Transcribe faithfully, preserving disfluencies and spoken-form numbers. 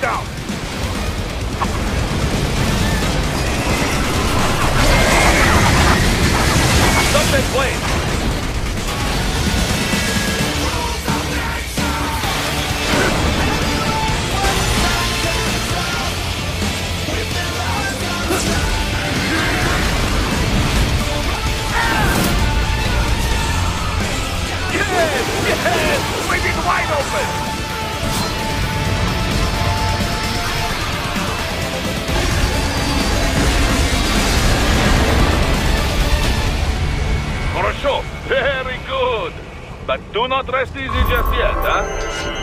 down. Something playing. Yes! Yes! Swinging wide open! For a show, very good. But do not rest easy just yet, huh?